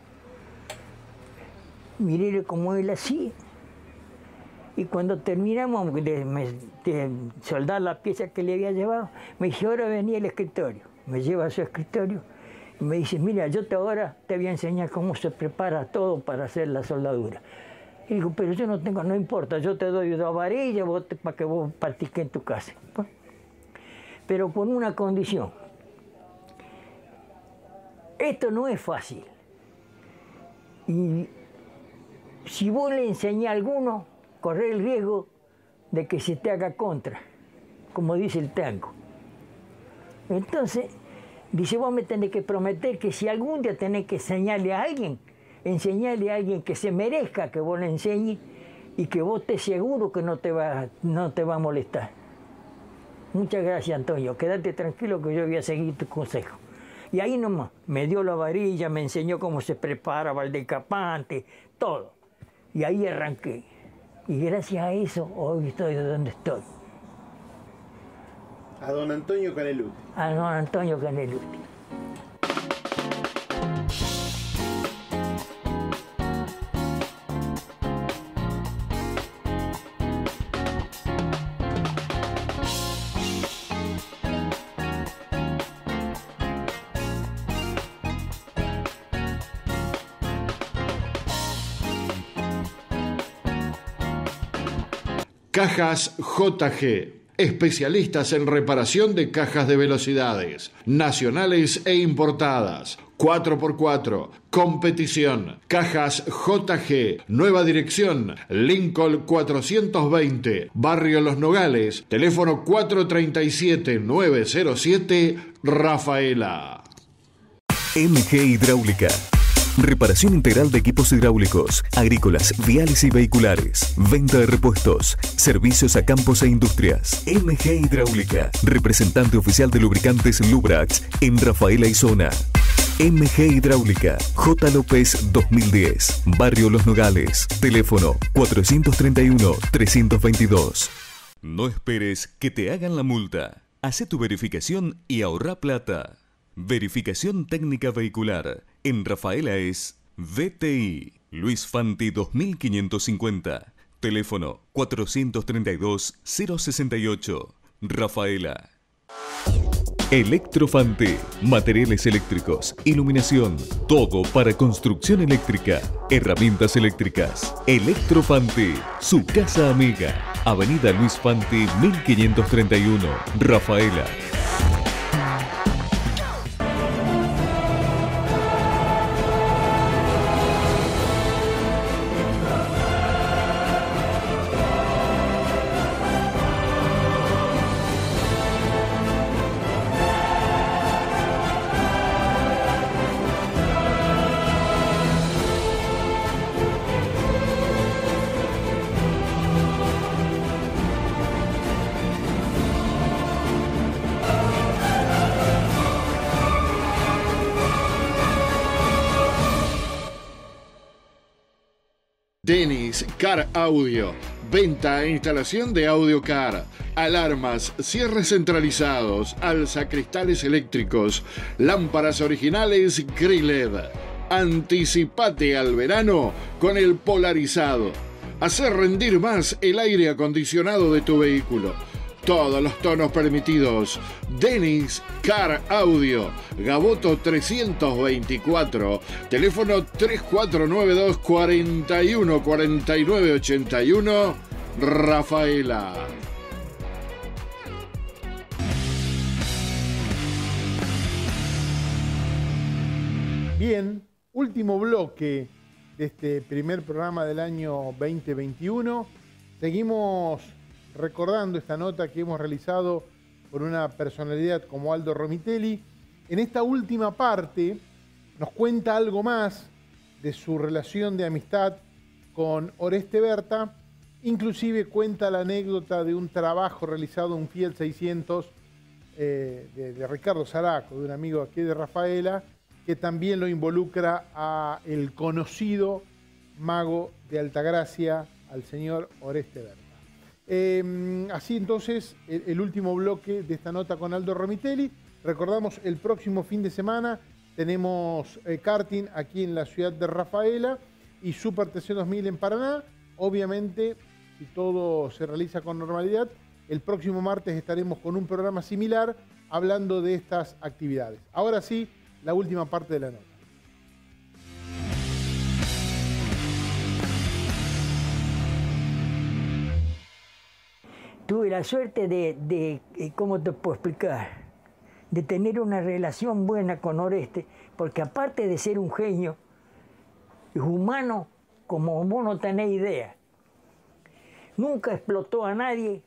miré cómo él hacía. Y cuando terminamos de soldar la pieza que le había llevado, me dice, ahora venía el escritorio. Me lleva a su escritorio y me dice, mira, yo ahora te voy a enseñar cómo se prepara todo para hacer la soldadura. Y digo, pero yo no importa, yo te doy 2 varillas para que vos practiques en tu casa. Bueno, pero con una condición. Esto no es fácil. Y si vos le enseñás a alguno, correr el riesgo de que se te haga contra, como dice el tango. Entonces, dice, vos me tenés que prometer que si algún día tenés que enseñarle a alguien que se merezca que vos le enseñes y que vos estés seguro que no te va a molestar. Muchas gracias, Antonio. Quédate tranquilo que yo voy a seguir tu consejo. Y ahí nomás, me dio la varilla, me enseñó cómo se preparaba el decapante, todo. Y ahí arranqué. Y gracias a eso, hoy estoy de donde estoy. A don Antonio Caneluti. A don Antonio Caneluti. Cajas JG, especialistas en reparación de cajas de velocidades, nacionales e importadas. 4x4, competición. Cajas JG, nueva dirección, Lincoln 420, Barrio Los Nogales, teléfono 437-907, Rafaela. MG Hidráulica. Reparación integral de equipos hidráulicos, agrícolas, viales y vehiculares. Venta de repuestos. Servicios a campos e industrias. MG Hidráulica. Representante oficial de lubricantes Lubrax en Rafaela y zona. MG Hidráulica. J. López 2010. Barrio Los Nogales. Teléfono 431-322. No esperes que te hagan la multa. Hacé tu verificación y ahorra plata. Verificación técnica vehicular. En Rafaela es VTI. Luis Fanti 2550. Teléfono 432-068. Rafaela. Electrofante. Materiales eléctricos, iluminación, todo para construcción eléctrica, herramientas eléctricas. Electrofante, su casa amiga. Avenida Luis Fanti 1531, Rafaela. Dennis Car Audio, Venta e instalación de AudioCar, alarmas, cierres centralizados, alzacristales eléctricos, lámparas originales Grilled. Anticipate al verano con el polarizado. Hacer rendir más el aire acondicionado de tu vehículo. Todos los tonos permitidos. Denis Car Audio, Gaboto 324, teléfono 3492 41 49 81, Rafaela. Bien, último bloque de este primer programa del año 2021. Seguimos recordando esta nota que hemos realizado por una personalidad como Aldo Romitelli. En esta última parte nos cuenta algo más de su relación de amistad con Oreste Berta. Inclusive cuenta la anécdota de un trabajo realizado en un Fiat 600 de Ricardo Zaraco, de un amigo aquí de Rafaela, que también lo involucra a el conocido mago de Altagracia, al señor Oreste Berta. Así entonces, el último bloque de esta nota con Aldo Romitelli. Recordamos, el próximo fin de semana tenemos karting aquí en la ciudad de Rafaela y Super TC 2000 en Paraná. Obviamente, si todo se realiza con normalidad, el próximo martes estaremos con un programa similar hablando de estas actividades. Ahora sí, la última parte de la nota. Tuve la suerte de, ¿cómo te puedo explicar? De tener una relación buena con Oreste, porque aparte de ser un genio, es humano como vos no tenés idea. Nunca explotó a nadie,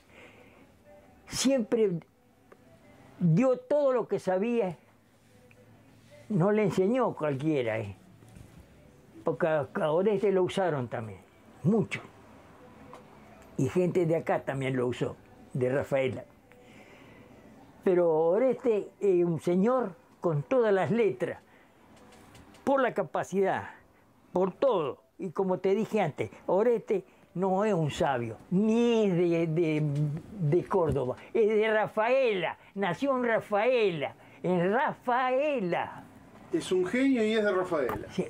siempre dio todo lo que sabía, no le enseñó a cualquiera, porque a Oreste lo usaron también, mucho. Y gente de acá también lo usó, de Rafaela. Pero Oreste es un señor con todas las letras, por la capacidad, por todo. Y como te dije antes, Oreste no es un sabio, ni es de Córdoba, es de Rafaela, nació en Rafaela, en Rafaela. Es un genio y es de Rafaela. Sí.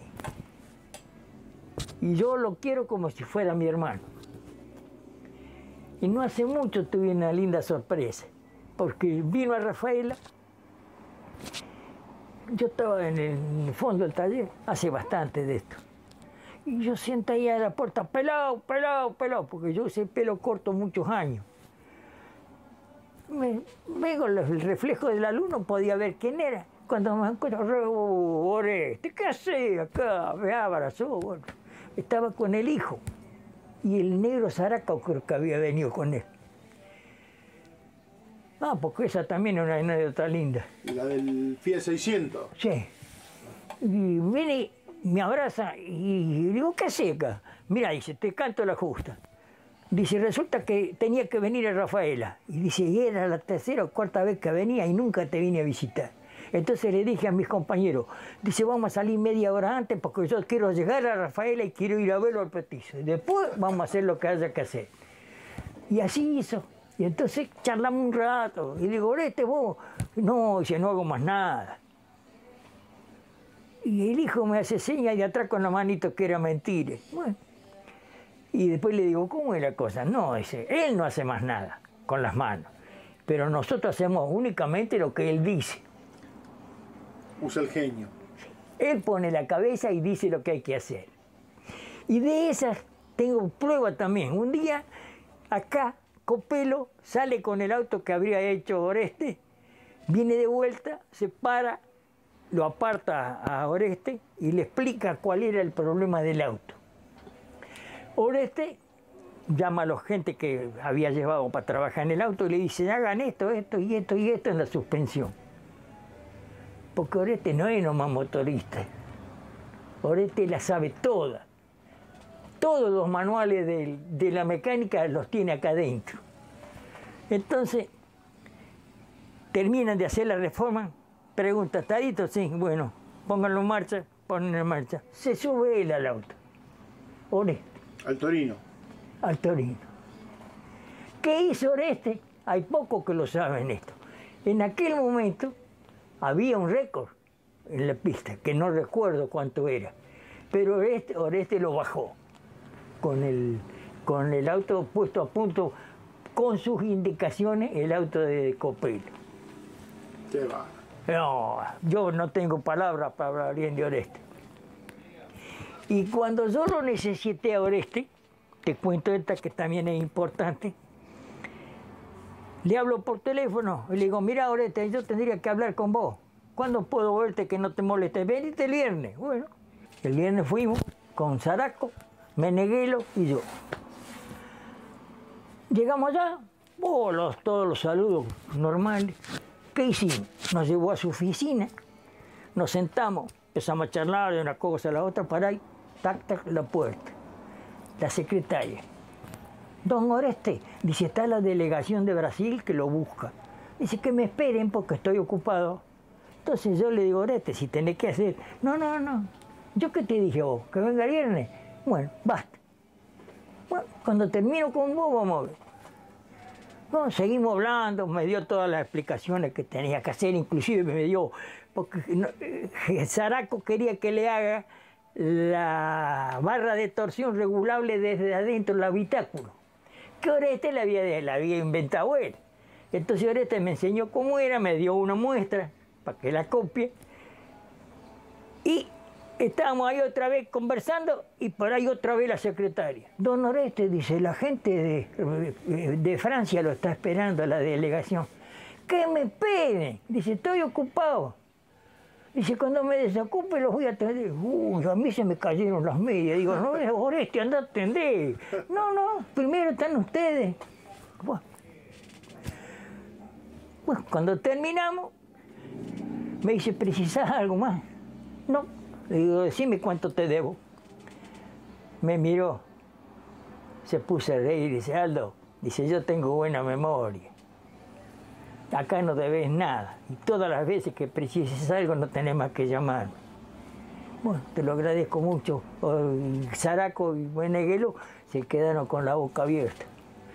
Y yo lo quiero como si fuera mi hermano. Y no hace mucho tuve una linda sorpresa, porque vino a Rafaela, yo estaba en el fondo del taller, hace bastante de esto, y yo siento ahí a la puerta, pelado, pelado, pelado, porque yo usé pelo corto muchos años. Vengo el reflejo de la luz, no podía ver quién era. Cuando me encuentro, Oreste, ¿qué haces acá? Me abrazó, bueno, estaba con el hijo. Y el negro Zaraco creo que había venido con él. Ah, porque esa también es una anécdota linda. La del Fiat 600. Sí. Y viene, me abraza y digo, ¿qué haces acá? Mira, dice, te canto la justa. Dice, resulta que tenía que venir a Rafaela. Y dice, y era la tercera o cuarta vez que venía y nunca te vine a visitar. Entonces le dije a mis compañeros, dice, vamos a salir media hora antes porque yo quiero llegar a Rafaela y quiero ir a verlo al petizo. Y después vamos a hacer lo que haya que hacer. Y así hizo. Y entonces charlamos un rato. Y digo, Oreste, vos, no, dice, no hago más nada. Y el hijo me hace señas de atrás con la manito que era mentira. Bueno. Y después le digo, ¿cómo es la cosa? No, dice, él no hace más nada con las manos. Pero nosotros hacemos únicamente lo que él dice. Usa el genio. Él pone la cabeza y dice lo que hay que hacer. Y de esas tengo prueba también. Un día, acá, Copelo sale con el auto que habría hecho Oreste, viene de vuelta, se para, lo aparta a Oreste y le explica cuál era el problema del auto. Oreste llama a la gente que había llevado para trabajar en el auto y le dice, hagan esto, esto y esto y esto en la suspensión. Porque Oreste no es nomás motorista. Oreste la sabe toda. Todos los manuales de la mecánica los tiene acá adentro. Entonces, terminan de hacer la reforma, pregunta, ¿está listo? Sí, bueno, pónganlo en marcha, ponen en marcha. Se sube él al auto. Oreste. Al Torino. al Torino. ¿Qué hizo Oreste? Hay pocos que lo saben esto. En aquel momento había un récord en la pista, que no recuerdo cuánto era, pero Oreste lo bajó con el auto puesto a punto, con sus indicaciones, el auto de Copello. Qué va. No, yo no tengo palabras para hablar bien de Oreste. Y cuando yo lo necesité a Oreste, te cuento esta que también es importante, le hablo por teléfono y le digo, mira Oreste, yo tendría que hablar con vos. ¿Cuándo puedo verte que no te moleste? Venite el viernes. Bueno, el viernes fuimos con Zaraco, Meneghelo y yo. Llegamos allá, todos los saludos normales. ¿Qué hicimos? Nos llevó a su oficina, nos sentamos, empezamos a charlar de una cosa a la otra, para ahí, tac, tac, la puerta. La secretaria. Don Oreste, dice, está la delegación de Brasil que lo busca. Dice que me esperen porque estoy ocupado. Entonces yo le digo, Oreste, si tenés que hacer... No. ¿Yo qué te dije a vos? ¿Que venga el viernes? Bueno, basta. Bueno, cuando termino con vos, vamos a ver. Bueno, seguimos hablando, me dio todas las explicaciones que tenía que hacer, inclusive me dio... Porque Zaraco quería que le haga la barra de torsión regulable desde adentro del habitáculo, que Oreste la había inventado él. Entonces Oreste me enseñó cómo era, me dio una muestra para que la copie, y estábamos ahí otra vez conversando, y por ahí otra vez la secretaria. Don Oreste, dice, la gente de Francia lo está esperando, la delegación. Que me esperen, dice, estoy ocupado. Dice, cuando me desocupe los voy a atender. Uy, a mí se me cayeron las medias. Digo, no, Oreste, anda a atender. No, primero están ustedes. Bueno, cuando terminamos, me dice, ¿precisás algo más? No. Le digo, decime cuánto te debo. Me miró, se puso a reír y dice, Aldo, dice, yo tengo buena memoria. Acá no debes nada. Y todas las veces que precises algo no tenés más que llamarme. Bueno, te lo agradezco mucho. Zaraco y Meneghelo se quedaron con la boca abierta.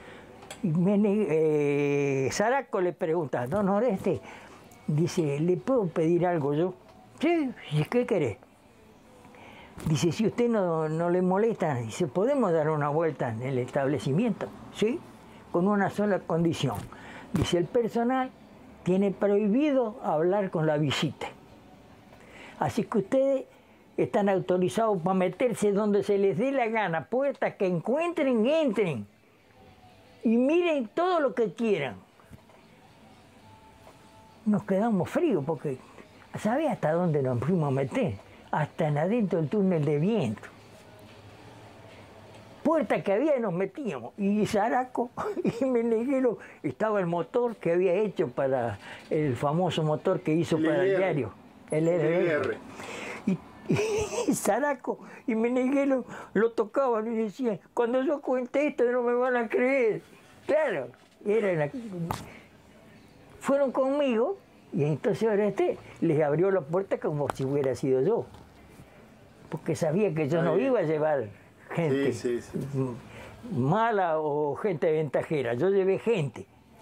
Y Zaraco le pregunta, don Oreste, dice, ¿le puedo pedir algo yo? Sí, ¿qué querés? Dice, si usted no le molesta, dice, ¿podemos dar una vuelta en el establecimiento? Sí, con una sola condición. Dice, el personal tiene prohibido hablar con la visita. Así que ustedes están autorizados para meterse donde se les dé la gana, puertas que encuentren, entren. Y miren todo lo que quieran. Nos quedamos fríos porque, ¿sabés hasta dónde nos fuimos a meter? Hasta en adentro del túnel de viento. Puerta que había y nos metíamos. Y Zaraco y Meneghelo estaba el motor que había hecho para el famoso motor que hizo para el diario. El RR. Y Zaraco y Meneghelo lo tocaban y decían, cuando yo cuente esto no me van a creer. Claro, fueron conmigo y entonces Oreste les abrió la puerta como si hubiera sido yo. Porque sabía que yo no iba a llevar gente mala o gente ventajera, yo llevé gente.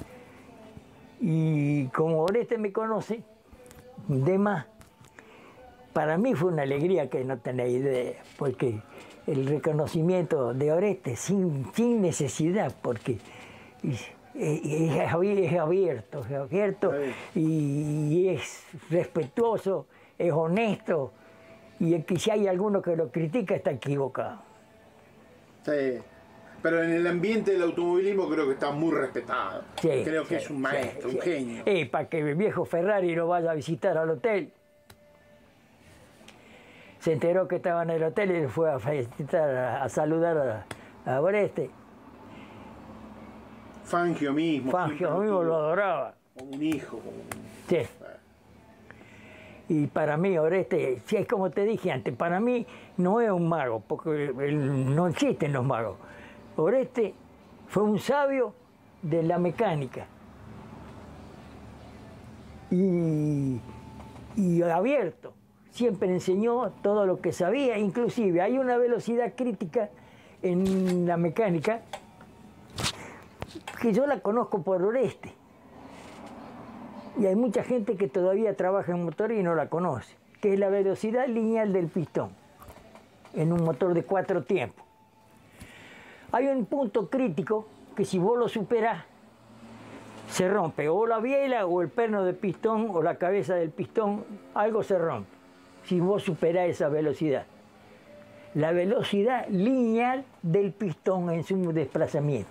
Y como Oreste me conoce, de más, para mí fue una alegría que no tenés idea, porque el reconocimiento de Oreste sin necesidad, porque es abierto y es respetuoso, es honesto, y que si hay alguno que lo critica está equivocado. Sí, pero en el ambiente del automovilismo creo que está muy respetado. Sí, creo que es un maestro, un genio. Para que el viejo Ferrari lo vaya a visitar al hotel. Se enteró que estaba en el hotel y fue a felicitar, a saludar a Oreste. Fangio mismo lo adoraba. Un hijo. Sí. Y para mí, Oreste, si es como te dije antes, para mí no es un mago, porque no existen los magos. Oreste fue un sabio de la mecánica. Y abierto. Siempre enseñó todo lo que sabía, inclusive hay una velocidad crítica en la mecánica, que yo la conozco por Oreste. Y hay mucha gente que todavía trabaja en motor y no la conoce, que es la velocidad lineal del pistón en un motor de 4 tiempos. Hay un punto crítico que si vos lo superás, se rompe o la biela o el perno del pistón o la cabeza del pistón, algo se rompe si vos superás esa velocidad. La velocidad lineal del pistón en su desplazamiento.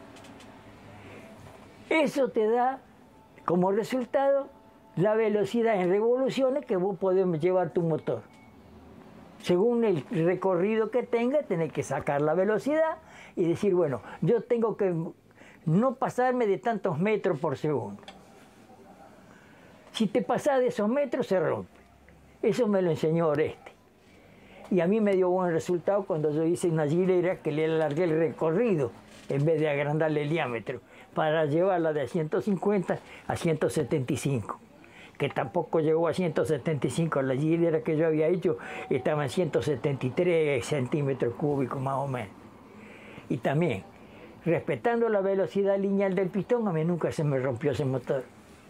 Eso te da como resultado la velocidad en revoluciones que vos podés llevar tu motor. Según el recorrido que tenga, tenés que sacar la velocidad y decir, bueno, yo tengo que no pasarme de tantos metros por segundo. Si te pasás de esos metros, se rompe. Eso me lo enseñó Oreste. Y a mí me dio buen resultado cuando yo hice una hilera que le alargué el recorrido en vez de agrandarle el diámetro, para llevarla de 150 a 175, que tampoco llegó a 175, la hilera que yo había hecho estaba en 173 centímetros cúbicos más o menos. Y también, respetando la velocidad lineal del pistón, a mí nunca se me rompió ese motor.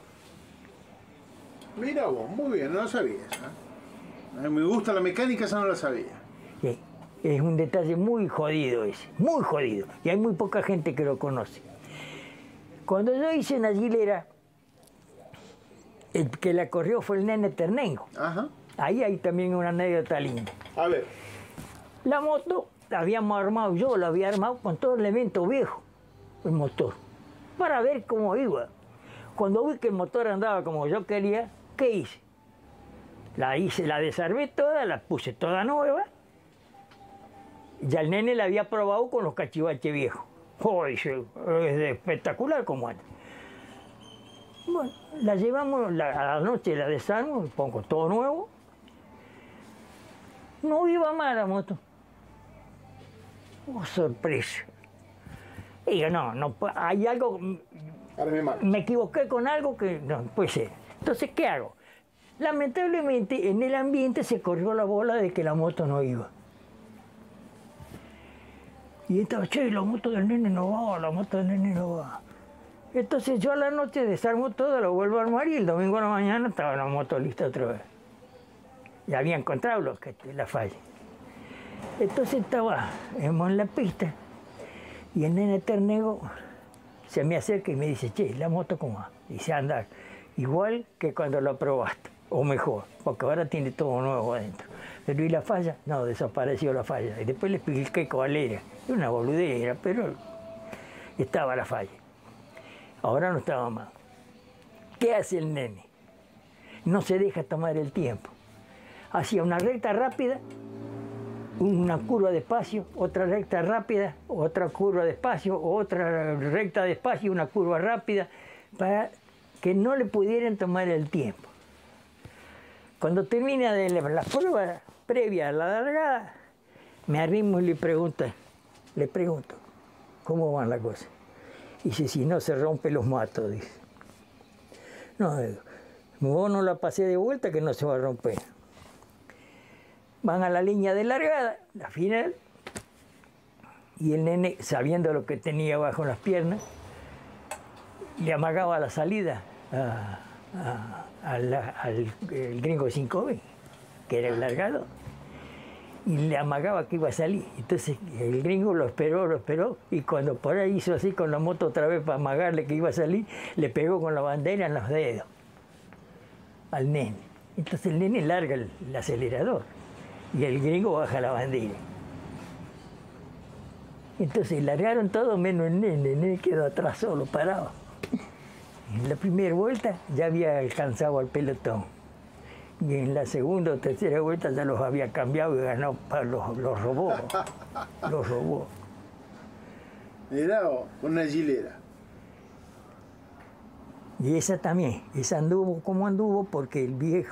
Mira vos, muy bien, no lo sabías. Me gusta la mecánica, esa no la sabía. Sí, es un detalle muy jodido ese, muy jodido, y hay muy poca gente que lo conoce. Cuando yo hice una hilera, el que la corrió fue el Nene Ternengo. Ajá. Ahí hay también una anécdota linda. A ver. La moto la habíamos armado, yo la había armado con todo el elemento viejo, el motor, para ver cómo iba. Cuando vi que el motor andaba como yo quería, ¿qué hice? La desarmé toda, la puse toda nueva. Ya el nene la había probado con los cachivaches viejos. Oh, dice, es espectacular como anda. Bueno, la llevamos, a la noche la desarmo, pongo todo nuevo. No iba mal la moto. Oh, sorpresa. Y digo, no, hay algo, me equivoqué con algo que no puede ser. Entonces, ¿qué hago? Lamentablemente, en el ambiente se corrió la bola de que la moto no iba. Y estaba, che, la moto del nene no va, la moto del nene no va. Entonces yo a la noche desarmo todo, lo vuelvo a armar y el domingo a la mañana estaba la moto lista otra vez. Ya había encontrado la falla. Entonces estábamos en la pista y el Nene Ternengo se me acerca y me dice, che, la moto cómo va. Dice, anda, igual que cuando la probaste, o mejor, porque ahora tiene todo nuevo adentro. Pero ¿y la falla? No, desapareció la falla. Y después le expliqué cuál era. Era una boludera, pero estaba la falla. Ahora no estaba más. ¿Qué hace el nene? No se deja tomar el tiempo. Hacía una recta rápida, una curva despacio, otra recta rápida, otra curva despacio, otra recta despacio, una curva rápida, para que no le pudieran tomar el tiempo. Cuando termina de la prueba previa a la largada, me arrimo y le pregunto, ¿cómo van las cosas? Y dice, si no se rompe los mato, dice. No, vos no la pasé de vuelta que no se va a romper. Van a la línea de largada, la final, y el nene, sabiendo lo que tenía bajo las piernas, le amagaba la salida al gringo 5B, que era el largado, y le amagaba que iba a salir. Entonces el gringo lo esperó, y cuando por ahí hizo así con la moto otra vez para amagarle que iba a salir, le pegó con la bandera en los dedos al nene. Entonces el nene larga el acelerador y el gringo baja la bandera. Entonces largaron todo menos el nene quedó atrás solo, parado. En la primera vuelta ya había alcanzado al pelotón. Y en la segunda o tercera vuelta ya los había cambiado y ganó, los robó. Los robó. Era una hilera. Y esa también, esa anduvo como anduvo porque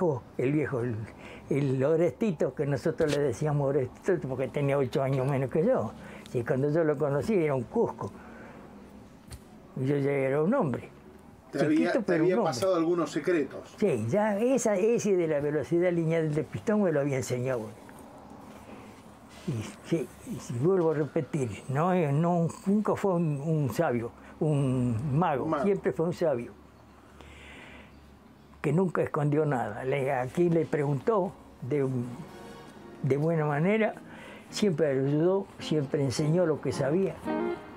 el Orestito, que nosotros le decíamos Orestito porque tenía 8 años menos que yo. Y cuando yo lo conocí era un cusco. Y yo ya era un hombre. Te había pasado algunos secretos. Sí, ya ese de la velocidad lineal del pistón me lo había enseñado. Y si vuelvo a repetir, nunca fue un sabio, un mago, siempre fue un sabio, que nunca escondió nada. Aquí le preguntó de buena manera, siempre ayudó, siempre enseñó lo que sabía.